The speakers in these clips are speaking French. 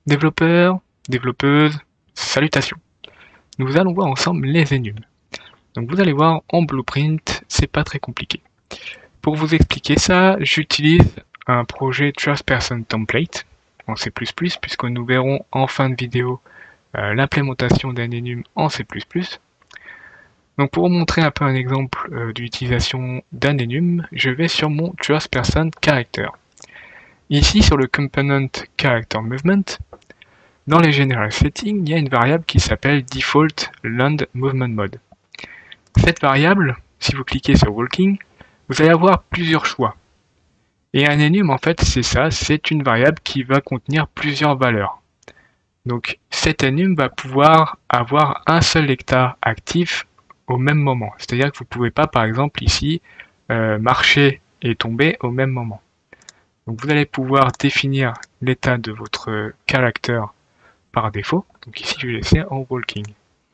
Développeurs, développeuses, salutations. Nous allons voir ensemble les enums. Donc vous allez voir en Blueprint, c'est pas très compliqué. Pour vous expliquer ça, j'utilise un projet Trust Person Template en C++, puisque nous verrons en fin de vidéo l'implémentation d'un enum en C++. Donc pour vous montrer un peu un exemple d'utilisation d'un enum, je vais sur mon Trust Person Character. Ici sur le component Character Movement, dans les General Settings, il y a une variable qui s'appelle Default Land Movement Mode. Cette variable, si vous cliquez sur Walking, vous allez avoir plusieurs choix. Et un enum, en fait, c'est ça, c'est une variable qui va contenir plusieurs valeurs. Donc cet enum va pouvoir avoir un seul état actif au même moment. C'est-à-dire que vous ne pouvez pas, par exemple, ici, marcher et tomber au même moment. Donc vous allez pouvoir définir l'état de votre caractère par défaut. Donc ici, je vais laisser en walking.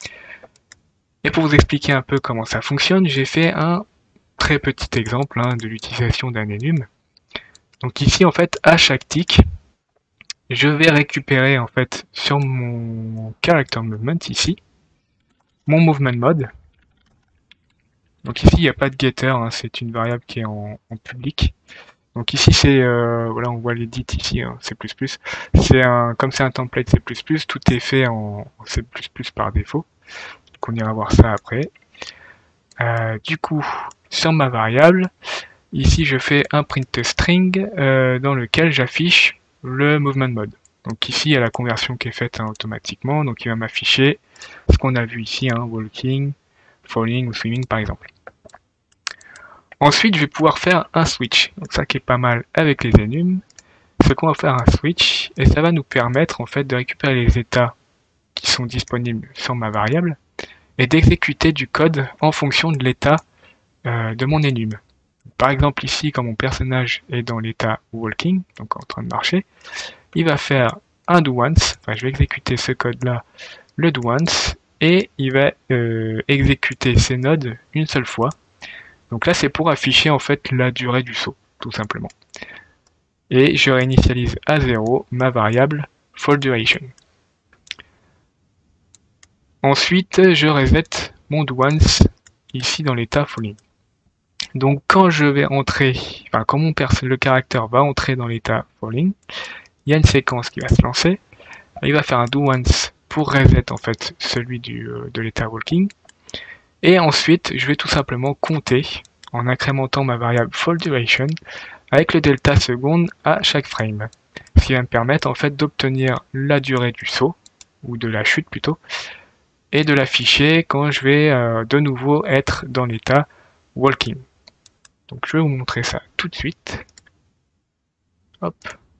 Et pour vous expliquer un peu comment ça fonctionne, j'ai fait un très petit exemple de l'utilisation d'un enum. Donc ici, en fait, à chaque tick, je vais récupérer en fait sur mon character movement ici, mon movement mode. Donc ici, il n'y a pas de getter, c'est une variable qui est en public. Donc ici, c'est voilà, on voit l'edit ici, C++. Comme c'est un template C++, tout est fait en C++ par défaut. Donc on ira voir ça après. Du coup, sur ma variable, ici je fais un print string dans lequel j'affiche le movement mode. Donc ici il y a la conversion qui est faite automatiquement, donc il va m'afficher ce qu'on a vu ici, walking, falling ou swimming par exemple. Ensuite je vais pouvoir faire un switch, donc ça qui est pas mal avec les enums, c'est qu'on va faire un switch et ça va nous permettre en fait de récupérer les états qui sont disponibles sur ma variable et d'exécuter du code en fonction de l'état de mon enum. Par exemple ici, quand mon personnage est dans l'état walking, donc en train de marcher, il va faire un do once, enfin je vais exécuter ce code-là, le do once, et il va exécuter ces nodes une seule fois. Donc là c'est pour afficher en fait la durée du saut, tout simplement. Et je réinitialise à 0 ma variable fall duration. Ensuite, je reset mon do once ici dans l'état falling. Donc quand je vais entrer, enfin quand le caractère va entrer dans l'état falling, il y a une séquence qui va se lancer. Il va faire un do once pour reset en fait celui de l'état walking. Et ensuite, je vais tout simplement compter en incrémentant ma variable fall duration avec le delta seconde à chaque frame. Ce qui va me permettre en fait d'obtenir la durée du saut, ou de la chute plutôt, et de l'afficher quand je vais de nouveau être dans l'état walking. Donc je vais vous montrer ça tout de suite. Hop.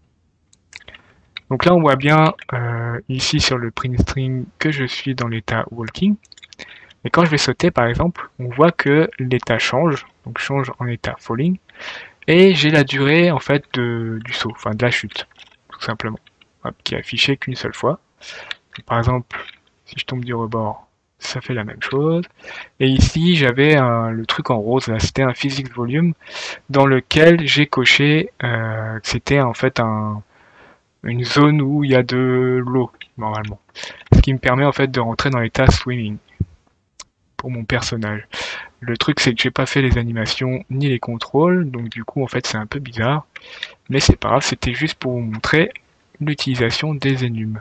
Donc là on voit bien ici sur le print string que je suis dans l'état walking. Et quand je vais sauter par exemple, on voit que l'état change, donc change en état falling. Et j'ai la durée en fait du saut, enfin de la chute, tout simplement. Hop, qui est affichée qu'une seule fois. Donc, par exemple, si je tombe du rebord, ça fait la même chose. Et ici j'avais le truc en rose, là c'était un physics volume dans lequel j'ai coché que c'était en fait une zone où il y a de l'eau normalement. Ce qui me permet en fait de rentrer dans l'état swimming pour mon personnage. Le truc c'est que j'ai pas fait les animations ni les contrôles, donc du coup en fait c'est un peu bizarre, mais c'est pas grave, c'était juste pour vous montrer l'utilisation des enums.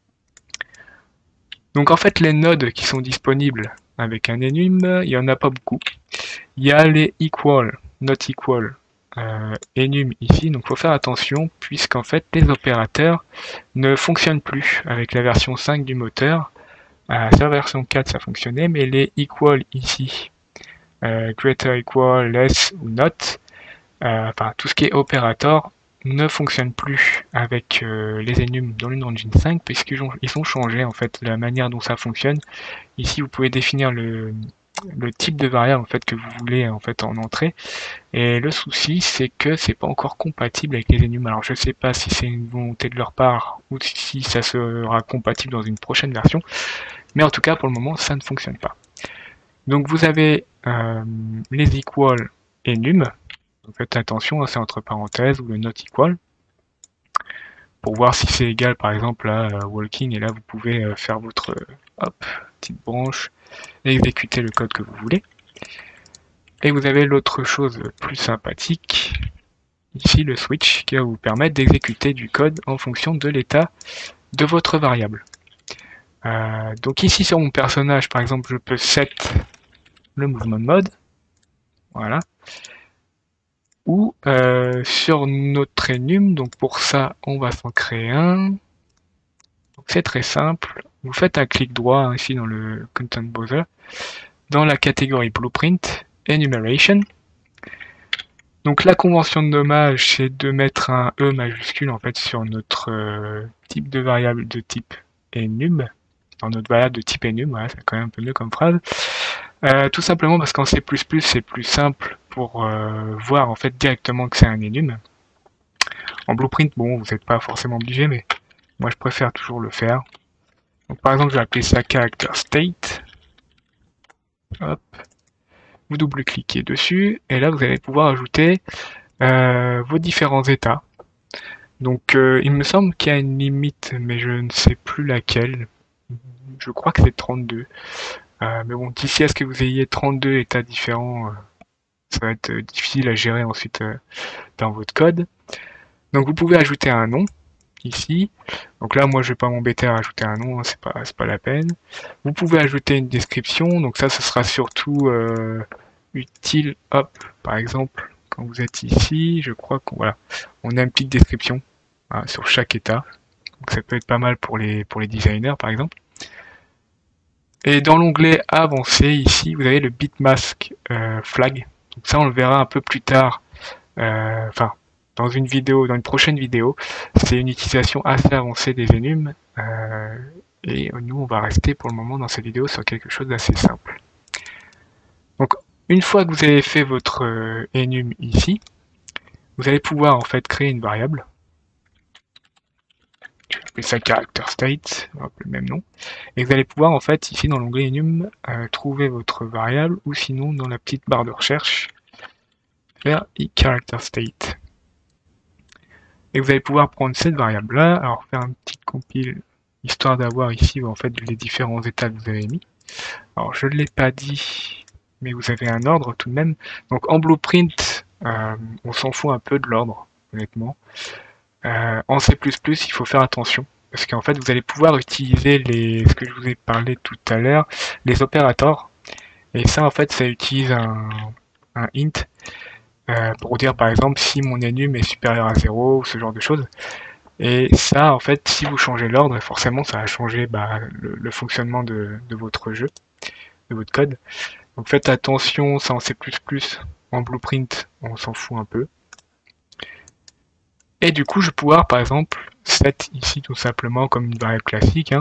Donc en fait les nodes qui sont disponibles avec un enum, il y en a pas beaucoup. Il y a les equal, not equal, enum ici, donc il faut faire attention puisqu'en fait les opérateurs ne fonctionnent plus avec la version 5 du moteur. Sur la version 4 ça fonctionnait, mais les equal ici, greater equal, less ou not, enfin tout ce qui est opérateur ne fonctionne plus avec les enums dans l'Unreal 5 puisqu'ils ont changé en fait la manière dont ça fonctionne. Ici vous pouvez définir le type de variable en fait que vous voulez en fait en entrée, et le souci c'est que c'est pas encore compatible avec les enums. Alors je sais pas si c'est une volonté de leur part ou si ça sera compatible dans une prochaine version, mais en tout cas pour le moment ça ne fonctionne pas. Donc vous avez les equal enum, donc faites attention, c'est entre parenthèses, ou le not equal. pour voir si c'est égal par exemple à walking, et là vous pouvez faire votre petite branche et exécuter le code que vous voulez. Et vous avez l'autre chose plus sympathique, ici le switch, qui va vous permettre d'exécuter du code en fonction de l'état de votre variable. Donc ici sur mon personnage, par exemple, je peux set le movement mode, voilà, ou sur notre enum, donc pour ça on va s'en créer un. C'est très simple, vous faites un clic droit hein, ici dans le Content Browser, dans la catégorie Blueprint, Enumeration. Donc la convention de nommage, c'est de mettre un E majuscule en fait sur notre type de variable de type enum, dans notre variable de type enum, voilà, c'est quand même un peu mieux comme phrase. Tout simplement parce qu'en C++, c'est plus simple pour voir en fait directement que c'est un enum. En Blueprint, bon, vous n'êtes pas forcément obligé, mais moi je préfère toujours le faire. Donc par exemple, je vais appeler ça character state. Hop. Vous double-cliquez dessus, et là vous allez pouvoir ajouter vos différents états. Donc il me semble qu'il y a une limite, mais je ne sais plus laquelle. Je crois que c'est 32. Mais bon, d'ici à ce que vous ayez 32 états différents, ça va être difficile à gérer ensuite dans votre code. Donc vous pouvez ajouter un nom ici. Donc là, moi, je vais pas m'embêter à rajouter un nom, hein, c'est pas la peine. Vous pouvez ajouter une description. Donc ça, ce sera surtout utile. Hop, par exemple, quand vous êtes ici, je crois qu'on voilà, on a une petite description hein, sur chaque état. Donc ça peut être pas mal pour les designers, par exemple. Et dans l'onglet avancé, ici, vous avez le bitmask flag. Donc ça, on le verra un peu plus tard. Enfin, dans une vidéo, dans une prochaine vidéo. C'est une utilisation assez avancée des enums. Et nous, on va rester pour le moment dans cette vidéo sur quelque chose d'assez simple. Donc, une fois que vous avez fait votre enum ici, vous allez pouvoir en fait créer une variable. Je vais appeler ça character state, hop, le même nom. Et vous allez pouvoir en fait ici dans l'onglet enum trouver votre variable, ou sinon dans la petite barre de recherche faire character state. Et vous allez pouvoir prendre cette variable là, alors faire un petit compile histoire d'avoir ici en fait les différents états que vous avez mis. Alors je ne l'ai pas dit, mais vous avez un ordre tout de même. Donc en Blueprint, on s'en fout un peu de l'ordre, honnêtement. En C++, il faut faire attention, parce qu'en fait, vous allez pouvoir utiliser ce que je vous ai parlé tout à l'heure, les opérateurs. Et ça, en fait, ça utilise un int pour dire, par exemple, si mon enum est supérieur à 0, ou ce genre de choses. Et ça, en fait, si vous changez l'ordre, forcément, ça va changer le fonctionnement de votre jeu, de votre code. Donc faites attention, ça en C++, en Blueprint, on s'en fout un peu. Et du coup, je vais pouvoir, par exemple, set ici tout simplement comme une variable classique.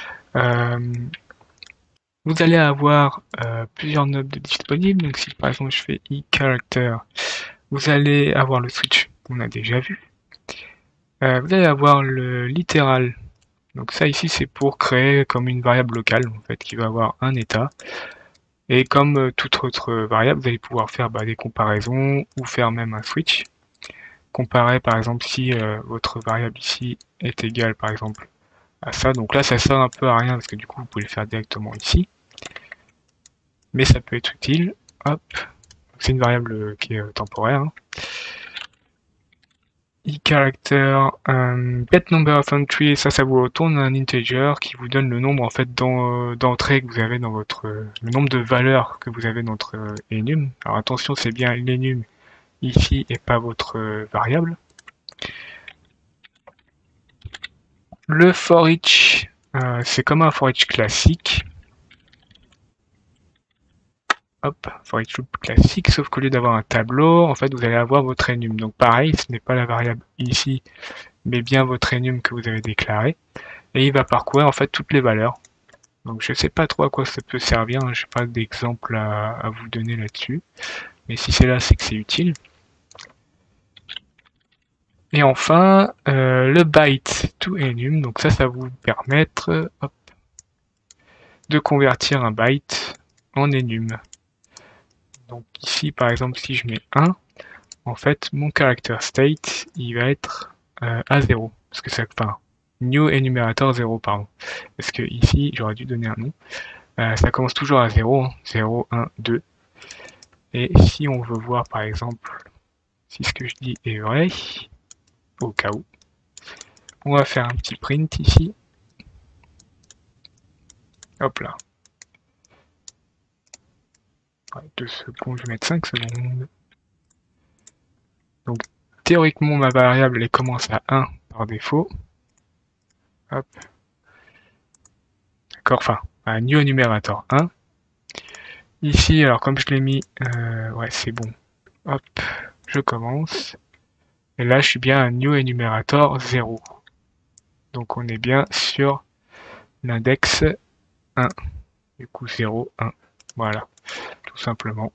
Vous allez avoir plusieurs nodes disponibles. Donc si par exemple je fais eCharacter, vous allez avoir le switch qu'on a déjà vu. Vous allez avoir le littéral. Donc ça ici c'est pour créer comme une variable locale en fait qui va avoir un état. Et comme toute autre variable, vous allez pouvoir faire des comparaisons ou faire même un switch. Comparer par exemple si votre variable ici est égale par exemple à ça. Donc là ça sert un peu à rien parce que du coup vous pouvez le faire directement ici. Mais ça peut être utile. Hop. C'est une variable qui est temporaire. Hein. eCharacter, get number of entries, ça vous retourne un integer qui vous donne le nombre en fait d'entrées que vous avez dans votre le nombre de valeurs que vous avez dans votre enum. Alors attention, c'est bien l'enum ici et pas votre variable. Le for each, c'est comme un for each classique. Hop, for each loop classique, sauf qu'au lieu d'avoir un tableau, en fait, vous allez avoir votre enum. Donc pareil, ce n'est pas la variable ici, mais bien votre enum que vous avez déclaré. Et il va parcourir en fait toutes les valeurs. Donc je ne sais pas trop à quoi ça peut servir, hein. Je n'ai pas d'exemple à vous donner là-dessus. Mais si c'est là, c'est que c'est utile. Et enfin, le byte to enum, donc ça va vous permettre de convertir un byte en enum. Donc ici, par exemple, si je mets 1, en fait, mon character state, il va être à 0. parce que ça, enfin, new enumerator 0, pardon. Parce que ici, j'aurais dû donner un nom. Ça commence toujours à 0, hein, 0, 1, 2. Et si on veut voir, par exemple, si ce que je dis est vrai, au cas où, on va faire un petit print ici. Hop là. Ouais, 2 secondes, je vais mettre 5 secondes. Donc, théoriquement, ma variable, elle commence à 1 par défaut. Hop. D'accord, enfin, un new enumerator 1. Ici, alors comme je l'ai mis, ouais, c'est bon. Hop, je commence. Et là, je suis bien un new enumerator 0. Donc, on est bien sur l'index 1. Du coup, 0, 1. Voilà, tout simplement.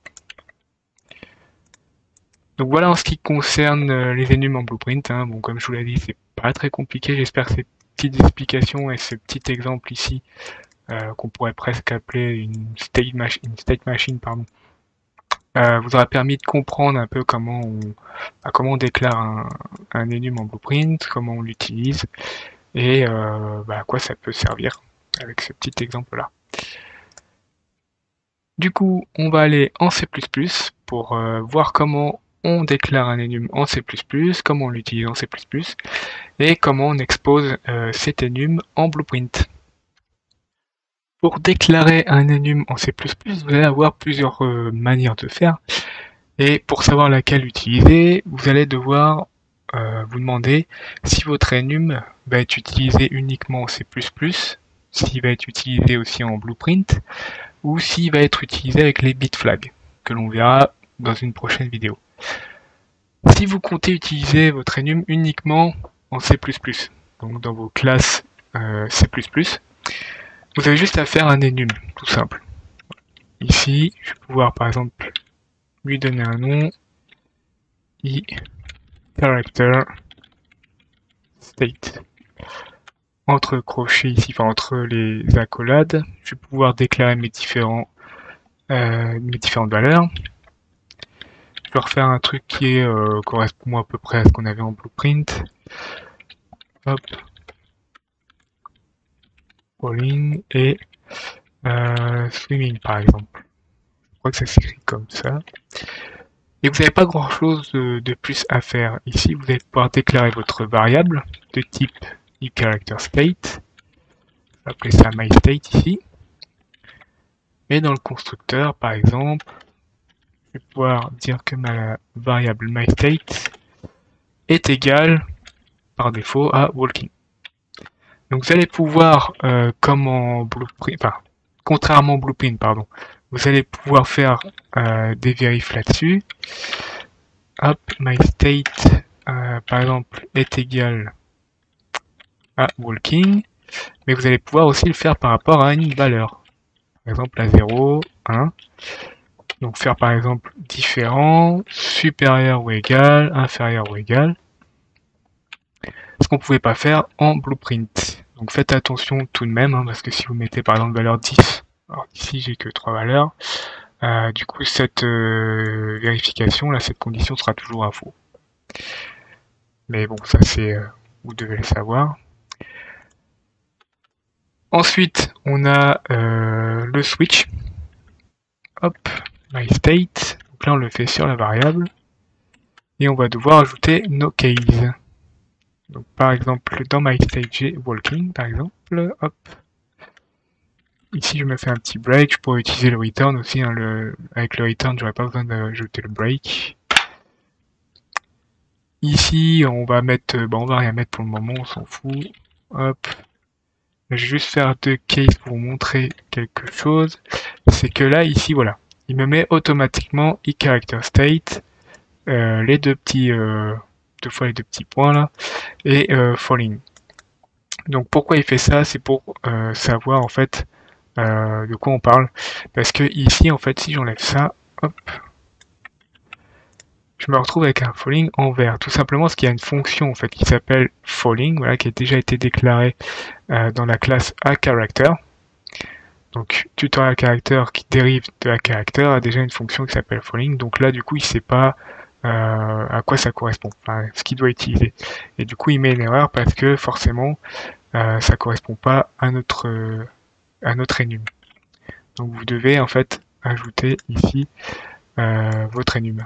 Donc voilà en ce qui concerne les enums en Blueprint. Hein. Bon, comme je vous l'ai dit, c'est pas très compliqué. J'espère que ces petites explications et ce petit exemple ici, qu'on pourrait presque appeler une state machine, pardon, vous aura permis de comprendre un peu comment on déclare un enum en Blueprint, comment on l'utilise et à quoi ça peut servir avec ce petit exemple-là. Du coup, on va aller en C++ pour voir comment on déclare un enum en C++, comment on l'utilise en C++, et comment on expose cet enum en Blueprint. Pour déclarer un enum en C++, vous allez avoir plusieurs manières de faire, et pour savoir laquelle utiliser, vous allez devoir vous demander si votre enum va être utilisé uniquement en C++, s'il va être utilisé aussi en Blueprint, ou s'il va être utilisé avec les bit flags, que l'on verra dans une prochaine vidéo. Si vous comptez utiliser votre enum uniquement en C++, donc dans vos classes C++, vous avez juste à faire un enum, tout simple. Ici, je vais pouvoir par exemple lui donner un nom, character state. Entre crochets ici, enfin entre les accolades, je vais pouvoir déclarer mes différentes valeurs. Je vais refaire un truc qui correspond à peu près à ce qu'on avait en Blueprint. Hop. Falling et swimming par exemple. Je crois que ça s'écrit comme ça. Et vous n'avez pas grand chose de plus à faire. Ici, vous allez pouvoir déclarer votre variable de type characterState. Appelez ça myState ici. Et dans le constructeur, par exemple, je vais pouvoir dire que ma variable myState est égale par défaut à walking. Donc vous allez pouvoir, comme en Blueprint, enfin, contrairement au Blueprint, pardon, vous allez pouvoir faire des vérifs là-dessus. Hop, myState, par exemple, est égal à walking, mais vous allez pouvoir aussi le faire par rapport à une valeur. Par exemple, à 0, 1. Donc faire par exemple différent, supérieur ou égal, inférieur ou égal. Ce qu'on ne pouvait pas faire en Blueprint. Donc faites attention tout de même, hein, parce que si vous mettez par exemple valeur 10, alors ici j'ai que 3 valeurs, du coup cette vérification, là, cette condition sera toujours à faux. Mais bon, ça c'est, vous devez le savoir. Ensuite, on a le switch. Hop, myState. Donc là, on le fait sur la variable. Et on va devoir ajouter nos cases. Donc par exemple, dans myState, j'ai walking, par exemple. Hop. Ici, je me fais un petit break. Je pourrais utiliser le return aussi. Hein, avec le return, j'aurais pas besoin d'ajouter le break. Ici, on va mettre, on va rien mettre pour le moment, on s'en fout. Hop. Je vais juste faire deux cases pour vous montrer quelque chose. C'est que là, ici, voilà. Il me met automatiquement characterState, les deux petits, deux fois les deux petits points là, et falling. Donc pourquoi il fait ça? C'est pour savoir en fait de quoi on parle. Parce que ici, en fait, si j'enlève ça, hop, je me retrouve avec un falling en vert. Tout simplement parce qu'il y a une fonction en fait qui s'appelle falling, voilà, qui a déjà été déclarée dans la classe aCharacter. Donc tutorial character qui dérive de aCharacter a déjà une fonction qui s'appelle falling. Donc là, du coup, il ne sait pas à quoi ça correspond, enfin, ce qu'il doit utiliser. Et du coup, il met une erreur parce que forcément, ça correspond pas à notre enum. Donc vous devez en fait ajouter ici votre enum.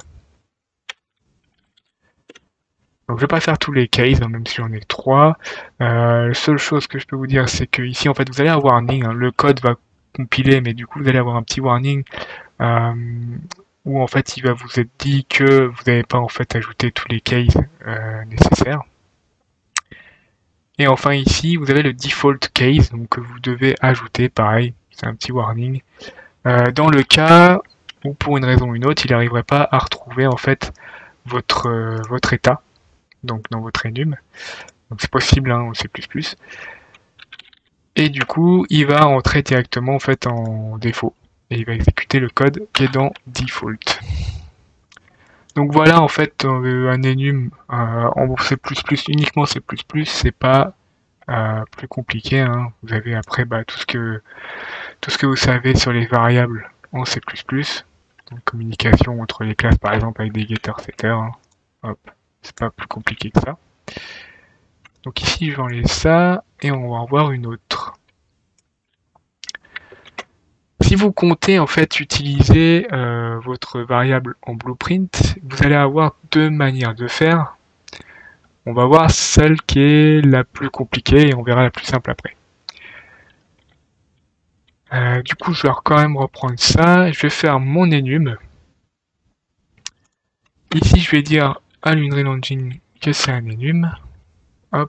Donc je vais pas faire tous les cases, hein, même si j'en ai 3. La seule chose que je peux vous dire, c'est que ici en fait vous allez avoir un warning, hein, le code va compiler, mais du coup vous allez avoir un petit warning euh, où en fait il va vous être dit que vous n'avez pas en fait ajouté tous les cases nécessaires. Et enfin ici vous avez le default case, donc que vous devez ajouter, pareil, c'est un petit warning. Dans le cas où pour une raison ou une autre, il n'arriverait pas à retrouver en fait votre état, donc dans votre enum. Donc c'est possible hein, en C++. Et du coup, il va entrer directement en fait en défaut et il va exécuter le code qui est dans default. Donc voilà en fait un enum en C++, uniquement C++, c'est pas plus compliqué. Hein. Vous avez après tout ce que vous savez sur les variables en C++, donc communication entre les classes par exemple avec des getters setters. Hein. Hop, c'est pas plus compliqué que ça. Donc ici je vais enlever ça et on va en voir une autre. Si vous comptez en fait utiliser votre variable en blueprint, vous allez avoir deux manières de faire. On va voir celle qui est la plus compliquée et on verra la plus simple après. Du coup, je vais quand même reprendre ça. Je vais faire mon enum. Ici, je vais dire à l'Unreal Engine que c'est un enum. Hop.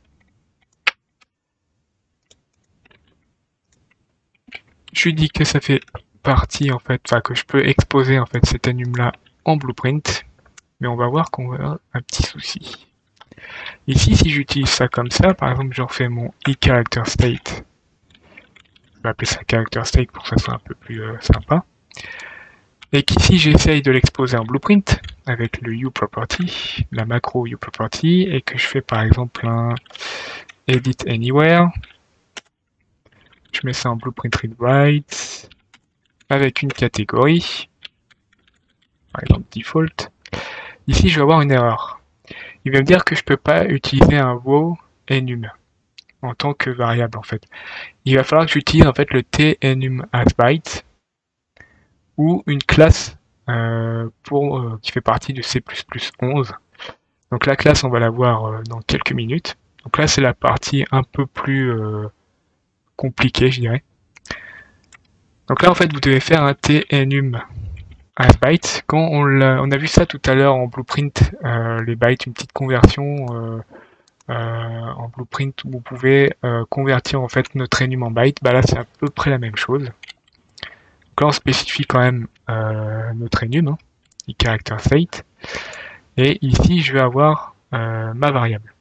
Je lui dis que ça fait partie en fait, enfin que je peux exposer en fait cet enum là en blueprint. Mais on va voir qu'on va avoir un petit souci. Ici, si j'utilise ça comme ça, par exemple, je refais mon iCharacterState. Je vais appeler ça characterState pour que ça soit un peu plus sympa. Et qu'ici, j'essaye de l'exposer en blueprint avec le uProperty, la macro uProperty, et que je fais par exemple un edit anywhere. Je mets ça en blueprint readWrite avec une catégorie, par exemple default. Ici, je vais avoir une erreur. Il va me dire que je peux pas utiliser un raw enum en tant que variable en fait. Il va falloir que j'utilise en fait le tenum_byte ou une classe qui fait partie de C++11. Donc la classe, on va la voir dans quelques minutes. Donc là, c'est la partie un peu plus compliquée, je dirais. Donc là, en fait, vous devez faire un tenum_byte. Quand on a vu ça tout à l'heure en blueprint, les bytes, une petite conversion en blueprint où vous pouvez convertir en fait notre enum en byte. Bah là, c'est à peu près la même chose. Donc là, on spécifie quand même notre enum, hein, iCharacterState. Et ici, je vais avoir ma variable.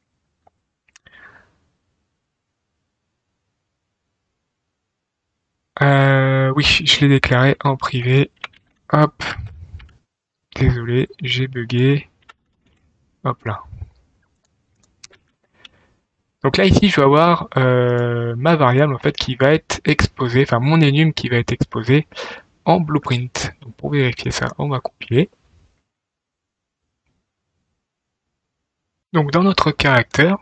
Oui, je l'ai déclaré en privé. Hop. Désolé, j'ai bugué. Hop là. Donc là, ici, je vais avoir ma variable en fait qui va être exposée, enfin mon enum qui va être exposé en blueprint. Donc pour vérifier ça, on va compiler. Donc dans notre caractère,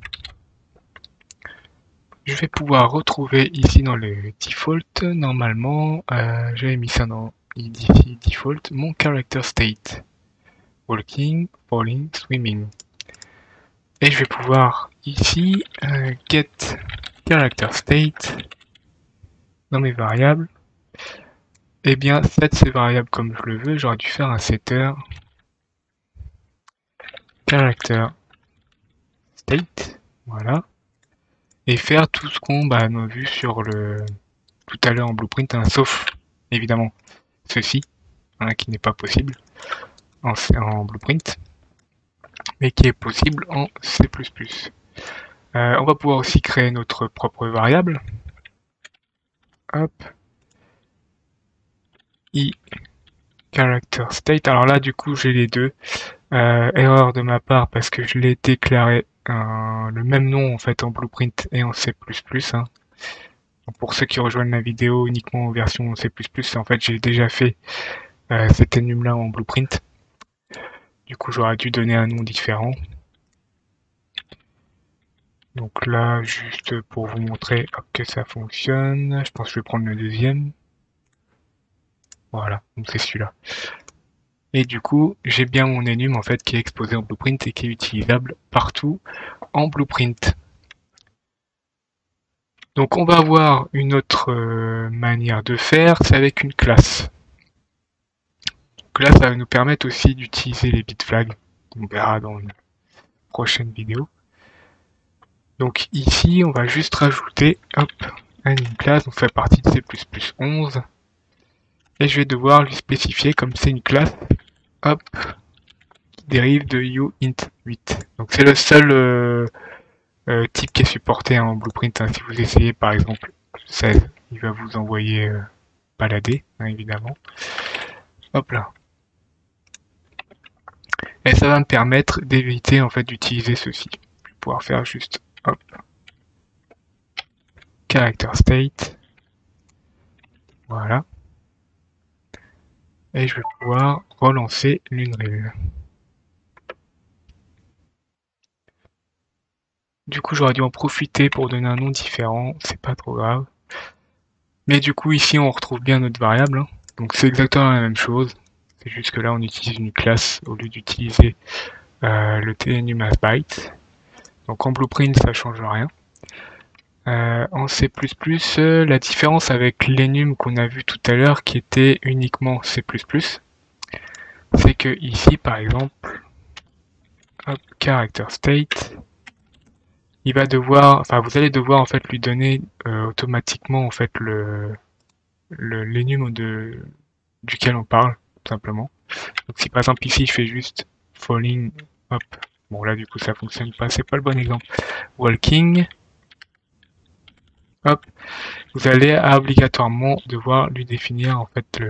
je vais pouvoir retrouver ici dans le default, normalement, j'avais mis ça dans ici default, mon character state. Walking, falling, swimming. Et je vais pouvoir ici get character state dans mes variables. Et bien, set ces variables comme je le veux, j'aurais dû faire un setter character state, voilà, et faire tout ce qu'on a vu sur le tout à l'heure en blueprint, hein, sauf évidemment ceci, hein, qui n'est pas possible en blueprint, mais qui est possible en C++. On va pouvoir aussi créer notre propre variable. Hop. Character state. Alors là, du coup, j'ai les deux. Erreur de ma part parce que je l'ai déclaré le même nom en fait en blueprint et en C++. Hein. Pour ceux qui rejoignent la vidéo uniquement en version C++, en fait, j'ai déjà fait cet enum là en blueprint. Du coup, j'aurais dû donner un nom différent. Donc là, juste pour vous montrer que ça fonctionne, je pense que je vais prendre le deuxième. Voilà, donc c'est celui-là. Et du coup, j'ai bien mon enum en fait qui est exposé en Blueprint et qui est utilisable partout en Blueprint. Donc on va avoir une autre manière de faire, c'est avec une classe. Donc là, ça va nous permettre aussi d'utiliser les bitflags. On verra dans une prochaine vidéo. Donc ici, on va juste rajouter hop, une classe, on fait partie de C++11. Et je vais devoir lui spécifier comme c'est une classe, hop, qui dérive de uint8. Donc c'est le seul type qui est supporté en Blueprint. Si vous essayez par exemple 16, il va vous envoyer balader, évidemment. Hop là. Et ça va me permettre d'éviter en fait d'utiliser ceci. Je vais pouvoir faire juste hop, character state. Voilà. Et je vais pouvoir relancer l'Unreal. Du coup, j'aurais dû en profiter pour donner un nom différent, c'est pas trop grave. Mais du coup, ici, on retrouve bien notre variable. Donc, c'est exactement la même chose. C'est juste que là, on utilise une classe au lieu d'utiliser le TNUM as byte. Donc, en Blueprint, ça change rien. En C++, la différence avec l'enum qu'on a vu tout à l'heure, qui était uniquement C++, c'est que ici, par exemple, hop, character state, il va devoir, enfin, vous allez devoir en fait lui donner automatiquement en fait l'enum duquel on parle, tout simplement. Donc si par exemple ici je fais juste falling, hop, bon là du coup ça fonctionne pas, c'est pas le bon exemple. Walking, hop, vous allez obligatoirement devoir lui définir en fait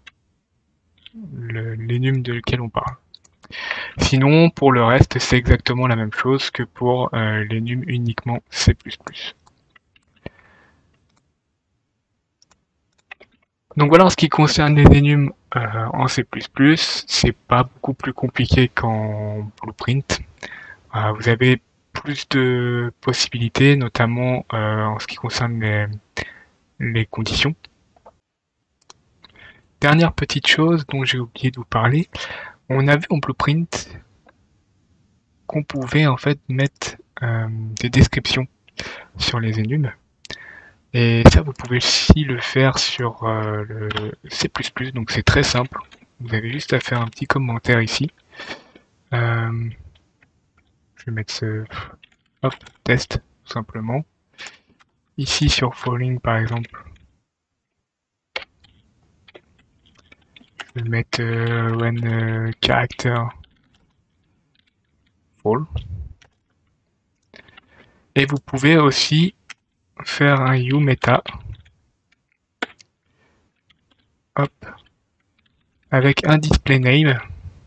l'enum de lequel on parle. Sinon, pour le reste, c'est exactement la même chose que pour l'enum uniquement C++. Donc voilà en ce qui concerne les enums en C++, c'est pas beaucoup plus compliqué qu'en Blueprint. Vous avez plus de possibilités, notamment en ce qui concerne les conditions. Dernière petite chose dont j'ai oublié de vous parler, on a vu en Blueprint qu'on pouvait en fait mettre des descriptions sur les enums. Et ça, vous pouvez aussi le faire sur le C++, donc c'est très simple. Vous avez juste à faire un petit commentaire ici. Je vais mettre ce hop, test, tout simplement. Ici, sur falling, par exemple, je vais mettre when character fall. Et vous pouvez aussi faire un uMeta. Hop, avec un display name.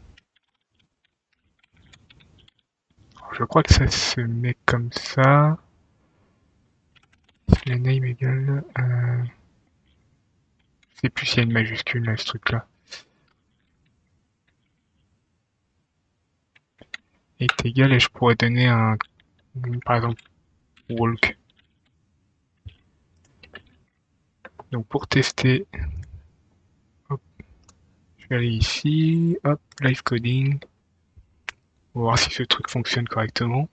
Je crois que ça se met comme ça. Display name égale. Je sais plus s'il y a une majuscule là, ce truc-là. Est égal et je pourrais donner un, par exemple, walk. Donc pour tester, hop, je vais aller ici, hop, live coding. On va voir si ce truc fonctionne correctement.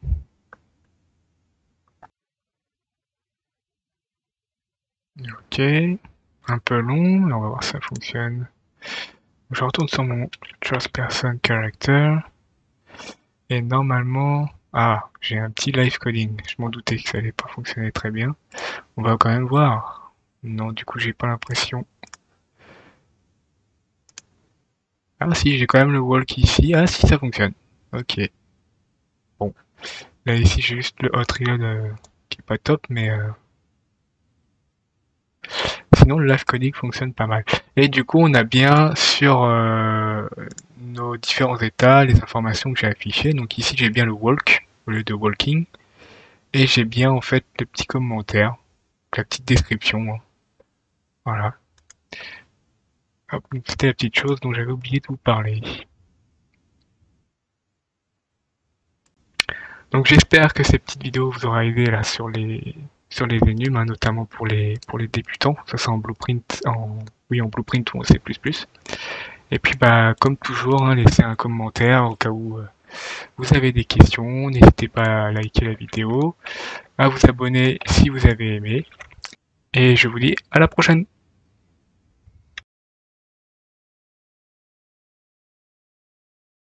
Ok, un peu long, mais on va voir si ça fonctionne. Je retourne sur mon first person character. Et normalement, ah, j'ai un petit live coding. Je m'en doutais que ça allait pas fonctionner très bien. On va quand même voir. Non, du coup, j'ai pas l'impression. Ah si, j'ai quand même le walk ici. Ah si, ça fonctionne. Ok. Bon. Là, ici, j'ai juste le hot reload qui est pas top, mais sinon, le live coding fonctionne pas mal. Et du coup, on a bien sur nos différents états les informations que j'ai affichées. Donc ici, j'ai bien le walk au lieu de walking. Et j'ai bien en fait le petit commentaire, la petite description. Hein. Voilà. Hop, c'était la petite chose dont j'avais oublié de vous parler. Donc j'espère que ces petites vidéos vous aura aidé là sur les énigmes, hein, notamment pour les débutants, que ce soit en Blueprint, en Blueprint ou en C++. Et puis bah comme toujours, hein, laissez un commentaire au cas où vous avez des questions. N'hésitez pas à liker la vidéo, à vous abonner si vous avez aimé. Et je vous dis à la prochaine.